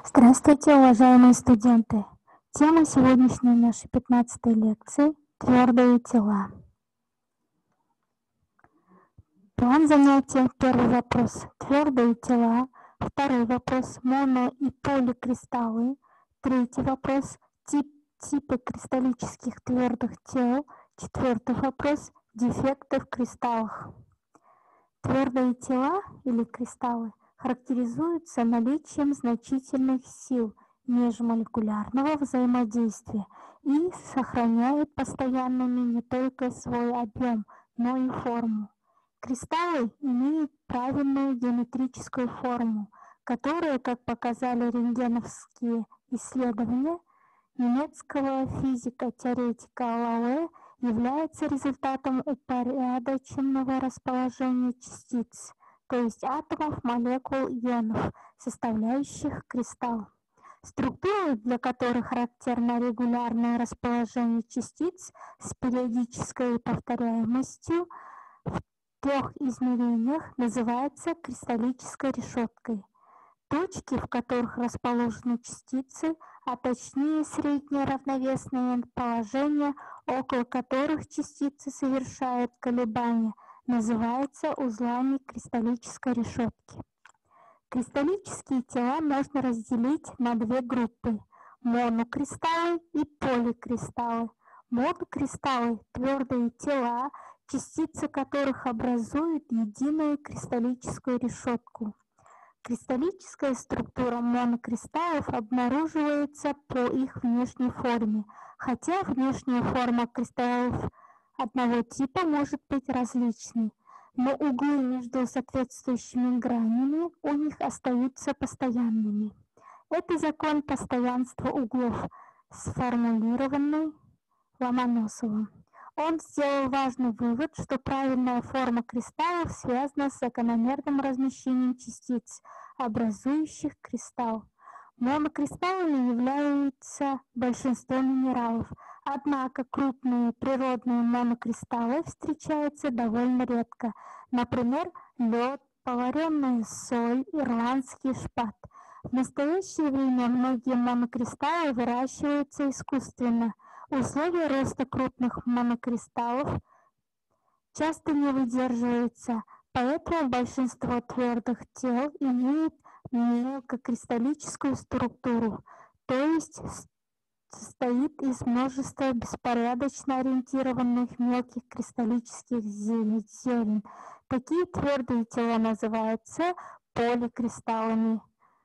Здравствуйте, уважаемые студенты! Тема сегодняшней нашей 15-й лекции – твердые тела. План занятия. Первый вопрос – твердые тела. Второй вопрос – моно- и поликристаллы. Третий вопрос – типы кристаллических твердых тел. Четвертый вопрос – дефекты в кристаллах. Твердые тела или кристаллы характеризуются наличием значительных сил межмолекулярного взаимодействия и сохраняют постоянными не только свой объем, но и форму. Кристаллы имеют правильную геометрическую форму, которая, как показали рентгеновские исследования немецкого физика-теоретика Лауэ, является результатом упорядоченного расположения частиц, то есть атомов, молекул, ионов, составляющих кристалл. Структуры, для которых характерно регулярное расположение частиц с периодической повторяемостью в трех измерениях, называются кристаллической решеткой. Точки, в которых расположены частицы, а точнее среднее равновесное положение, около которых частицы совершают колебания, называются узлами кристаллической решетки. Кристаллические тела можно разделить на две группы – монокристаллы и поликристаллы. Монокристаллы – твердые тела, частицы которых образуют единую кристаллическую решетку. Кристаллическая структура монокристаллов обнаруживается по их внешней форме, хотя внешняя форма кристаллов одного типа может быть различной, но углы между соответствующими гранями у них остаются постоянными. Это закон постоянства углов, сформулированный Ломоносовым. Он сделал важный вывод, что правильная форма кристаллов связана с закономерным размещением частиц, образующих кристалл. Монокристаллами являются большинство минералов, однако крупные природные монокристаллы встречаются довольно редко, например, лед, поваренная соль, ирландский шпат. В настоящее время многие монокристаллы выращиваются искусственно. Условия роста крупных монокристаллов часто не выдерживаются, поэтому большинство твердых тел имеет мелкокристаллическую структуру, то есть состоит из множества беспорядочно ориентированных мелких кристаллических зерен. Такие твердые тела называются поликристаллами.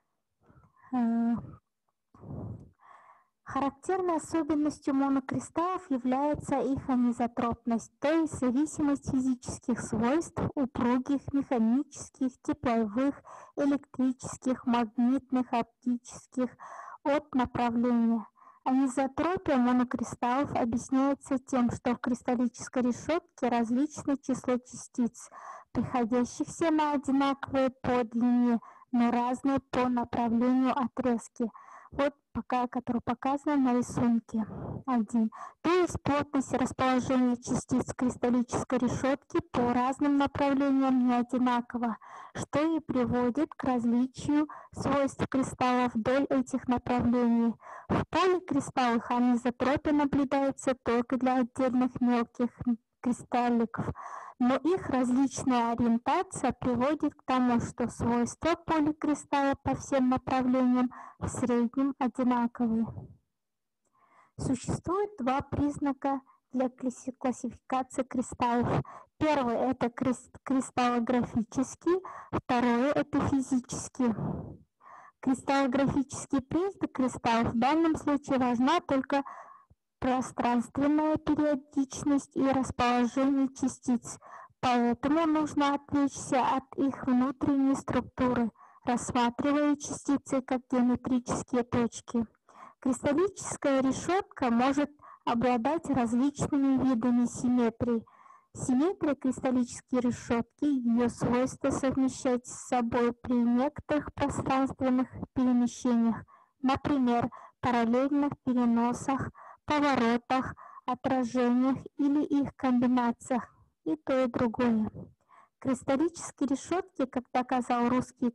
Характерной особенностью монокристаллов является их анизотропность, то есть зависимость физических свойств упругих, механических, тепловых, электрических, магнитных, оптических от направления. Анизотропия монокристаллов объясняется тем, что в кристаллической решетке различное число частиц, приходящихся на одинаковые по длине, но разные по направлению отрезки. Вот который показан на рисунке 1. То есть плотность и расположение частиц кристаллической решетки по разным направлениям не одинаково, что и приводит к различию свойств кристаллов вдоль этих направлений. В поликристаллах анизотропия наблюдается только для отдельных мелких кристалликов, но их различная ориентация приводит к тому, что свойства поликристалла по всем направлениям в среднем одинаковые. Существует два признака для классификации кристаллов. Первый – это кристаллографический, второй – это физический. Кристаллографический признак кристаллов в данном случае важна только пространственная периодичность и расположение частиц, поэтому нужно отвлечься от их внутренней структуры, рассматривая частицы как геометрические точки. Кристаллическая решетка может обладать различными видами симметрии. Симметрия кристаллической решетки, ее свойство совмещать с собой при некоторых пространственных перемещениях, например, параллельных переносах, поворотах, отражениях или их комбинациях, и то и другое. Кристаллические решетки, как доказал русский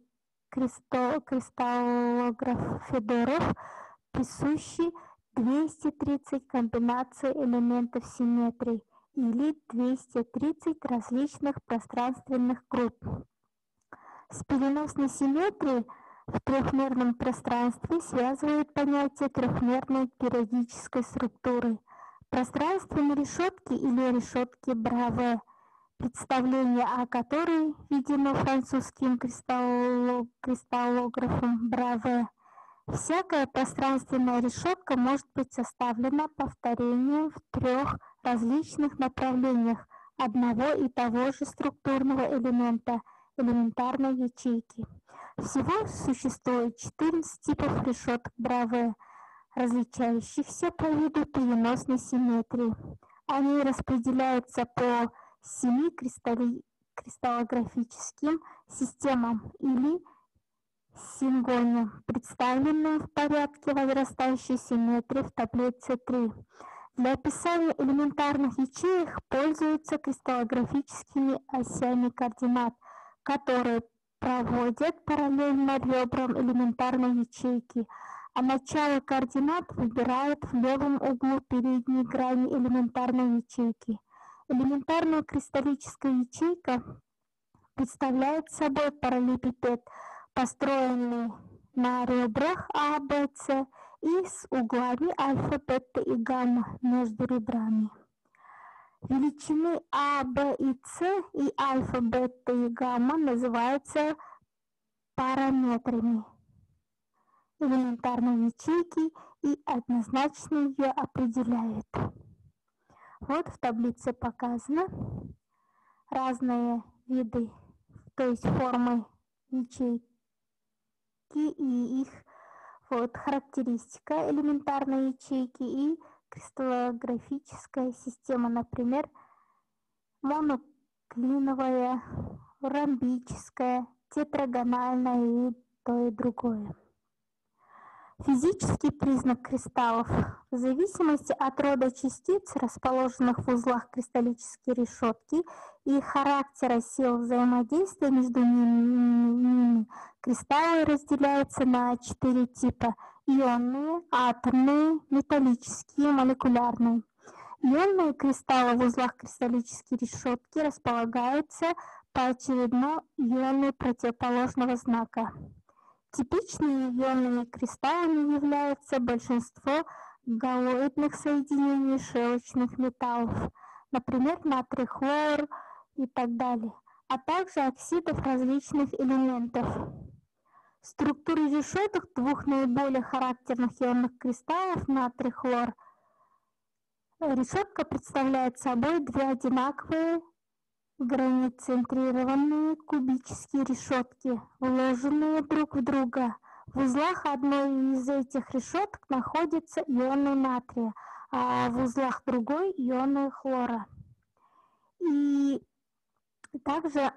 кристаллограф Федоров присущи 230 комбинаций элементов симметрии или 230 различных пространственных групп. С переносной симметрией в трехмерном пространстве связывают понятие трехмерной периодической структуры. Пространственные решетки или решетки Браве, представление о которой введено французским кристаллографом Браве. Всякая пространственная решетка может быть составлена повторением в трех различных направлениях одного и того же структурного элемента элементарной ячейки. Всего существует 14 типов решеток Браве, различающихся по виду переносной симметрии. Они распределяются по 7 кристаллографическим системам или сингоне, представленным в порядке возрастающей симметрии в таблице 3. Для описания элементарных ячеек пользуются кристаллографическими осями координат, которые проводят параллельно ребрам элементарной ячейки, а начало координат выбирают в левом углу передней грани элементарной ячейки. Элементарная кристаллическая ячейка представляет собой параллелепипед, построенный на ребрах А, Б, С и с углами альфа, бета и гамма между ребрами. Величины А, Б и С и альфа, бета и гамма называются параметрами элементарной ячейки и однозначно ее определяют. Вот в таблице показано разные виды, то есть формы ячейки и их характеристика элементарной ячейки и кристаллографическая система, например, моноклиновая, ромбическая, тетрагональная и то и другое. Физический признак кристаллов. В зависимости от рода частиц, расположенных в узлах кристаллической решетки, и характера сил взаимодействия между ними, кристаллы разделяются на 4 типа: ионные, атомные, металлические, молекулярные. Ионные кристаллы в узлах кристаллической решетки располагаются поочередно ионы противоположного знака. Типичными ионными кристаллами являются большинство галоидных соединений шелочных металлов, например, натрий, хлор и так далее, а также оксидов различных элементов. Структура решеток двух наиболее характерных ионных кристаллов натрий, хлор. Решетка представляет собой две одинаковые границентрированные кубические решетки, вложенные друг в друга. В узлах одной из этих решеток находятся ионы натрия, а в узлах другой ионы хлора. И также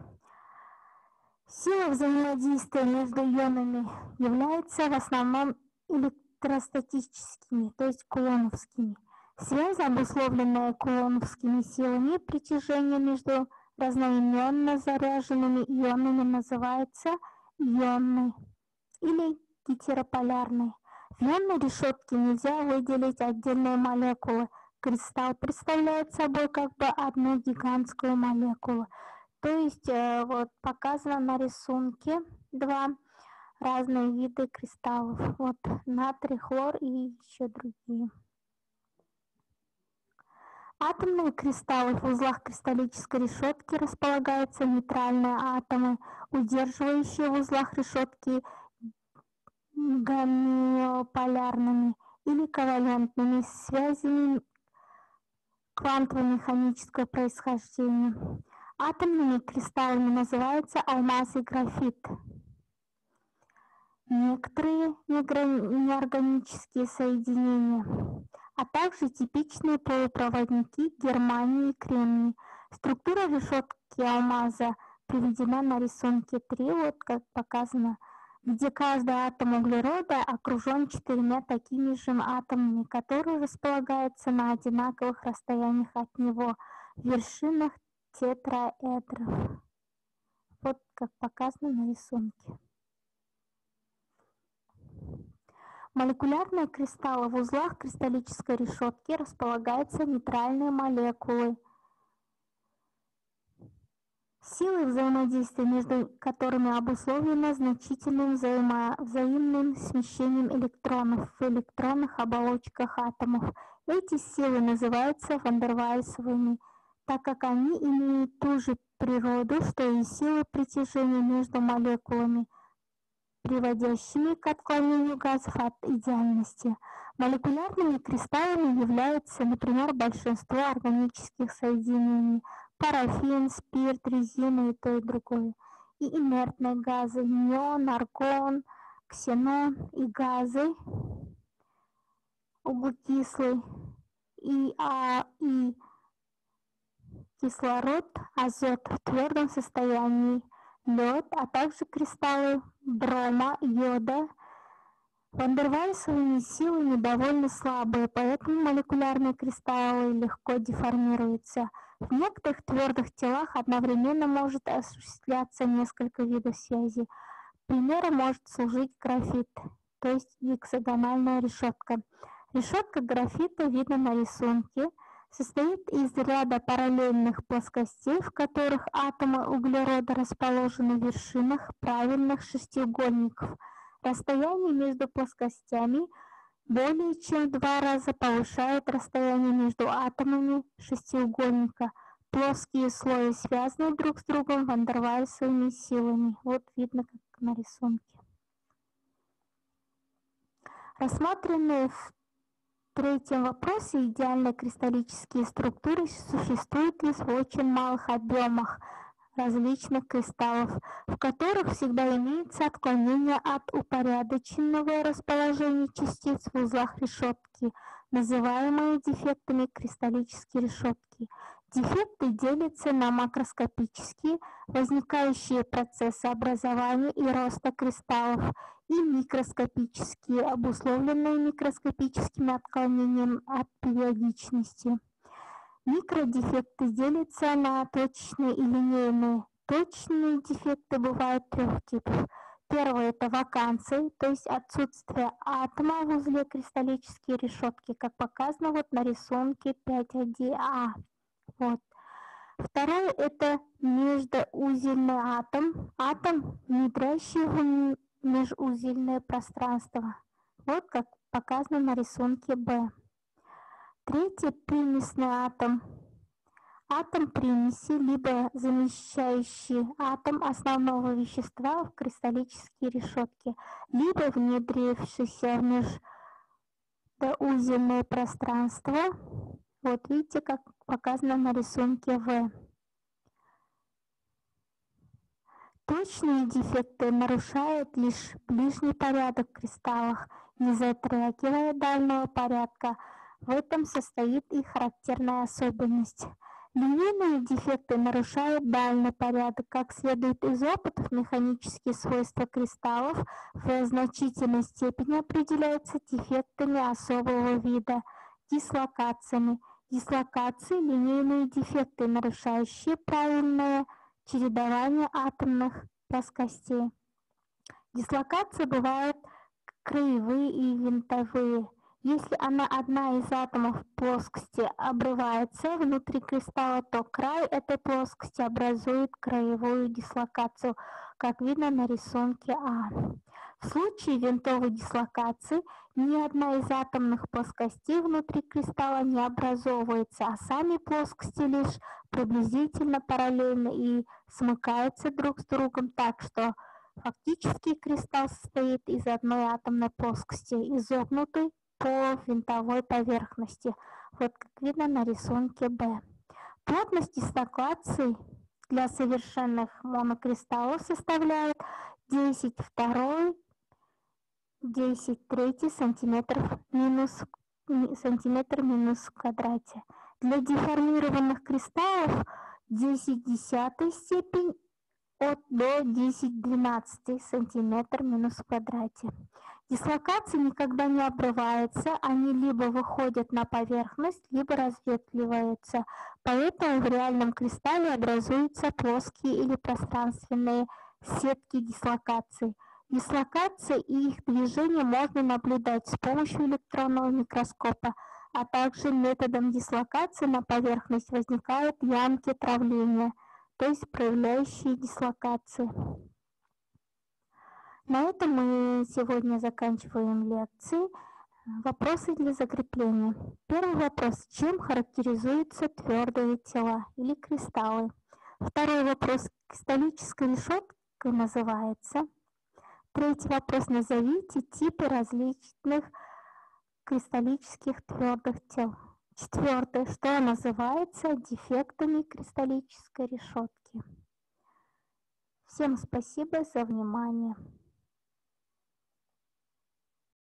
сила взаимодействия между ионами является в основном электростатическими, то есть кулоновскими. Связь, обусловленная кулоновскими силами притяжения между разноименно заряженными ионами, называется ионной или гетерополярной. В ионной решетке нельзя выделить отдельные молекулы. Кристалл представляет собой как бы одну гигантскую молекулу. То есть вот показано на рисунке два разные виды кристаллов. Вот натрий, хлор и еще другие. Атомные кристаллы в узлах кристаллической решетки располагаются нейтральные атомы, удерживающие в узлах решетки гомеополярными или ковалентными связями квантово-механического происхождения. Атомными кристаллами называются алмаз и графит. Некоторые неорганические соединения, а также типичные полупроводники германий и кремний. Структура решетки алмаза приведена на рисунке 3, вот как показано, где каждый атом углерода окружен 4 такими же атомами, которые располагаются на одинаковых расстояниях от него в вершинах тетраэдров. Вот как показано на рисунке. Молекулярные кристаллы в узлах кристаллической решетки располагаются нейтральные молекулы. Силы взаимодействия между которыми обусловлено значительным взаимным смещением электронов в электронных оболочках атомов. Эти силы называются вандервальсовыми, так как они имеют ту же природу, что и силы притяжения между молекулами, приводящими к отклонению газов от идеальности. Молекулярными кристаллами являются, например, большинство органических соединений: парафин, спирт, резина и то и другое. И инертные газы: неон, аргон, ксенон, и газы углекислый, и кислород, азот в твердом состоянии, лед, а также кристаллы брома, йода. Вандервальсовыми силами довольно слабые, поэтому молекулярные кристаллы легко деформируются. В некоторых твердых телах одновременно может осуществляться несколько видов связи. Примером может служить графит, то есть гексагональная решетка. Решетка графита видно на рисунке. Состоит из ряда параллельных плоскостей, в которых атомы углерода расположены в вершинах правильных шестиугольников. Расстояние между плоскостями более чем в 2 раза повышает расстояние между атомами шестиугольника. Плоские слои связаны друг с другом вандервальсовыми силами. Вот видно, как на рисунке. Рассмотренные в третьем вопросе идеальные кристаллические структуры существуют лишь в очень малых объемах различных кристаллов, в которых всегда имеется отклонение от упорядоченного расположения частиц в узлах решетки, называемые дефектами кристаллической решетки. Дефекты делятся на макроскопические, возникающие процессы образования и роста кристаллов, и микроскопические, обусловленные микроскопическим отклонением от периодичности. Микродефекты делятся на точечные и линейные. Точечные дефекты бывают 3 типов. Первый – это ваканции, то есть отсутствие атома в узле кристаллической решетки, как показано вот на рисунке 5.1а. Вот. Второй – это междуузельный атом, внедряющий в межузельное пространство. Вот как показано на рисунке Б. Третий – примесный атом примеси, либо замещающий атом основного вещества в кристаллической решетке, либо внедрившийся в межузельное пространство. Вот видите, как показано на рисунке В. Точные дефекты нарушают лишь ближний порядок в кристаллах, не затрагивая дальнего порядка. В этом состоит и характерная особенность. Линейные дефекты нарушают дальний порядок. Как следует из опытов, механические свойства кристаллов в значительной степени определяются дефектами особого вида – дислокациями. Дислокации – линейные дефекты, нарушающие правильное чередование атомных плоскостей. Дислокации бывают краевые и винтовые. Если одна из атомов плоскости обрывается внутри кристалла, то край этой плоскости образует краевую дислокацию, как видно на рисунке А. В случае винтовой дислокации ни одна из атомных плоскостей внутри кристалла не образовывается, а сами плоскости лишь приблизительно параллельны и смыкаются друг с другом так, что фактически кристалл состоит из одной атомной плоскости, изогнутой по винтовой поверхности, вот как видно на рисунке Б. Плотность дислокаций для совершенных монокристаллов составляет 10^2, 10^3 сантиметр минус в квадрате. Для деформированных кристаллов 10^10 степень до 10^12 сантиметр минус в квадрате. Дислокации никогда не обрываются, они либо выходят на поверхность, либо разветвливаются. Поэтому в реальном кристалле образуются плоские или пространственные сетки дислокаций. Дислокации и их движение можно наблюдать с помощью электронного микроскопа, а также методом дислокации на поверхность возникают ямки травления, то есть проявляющие дислокации. На этом мы сегодня заканчиваем лекции. Вопросы для закрепления. Первый вопрос. Чем характеризуются твердые тела или кристаллы? Второй вопрос. Кристаллической решеткой называется. Третий вопрос. Назовите типы различных кристаллических твердых тел. Четвертое. Что называется дефектами кристаллической решетки? Всем спасибо за внимание.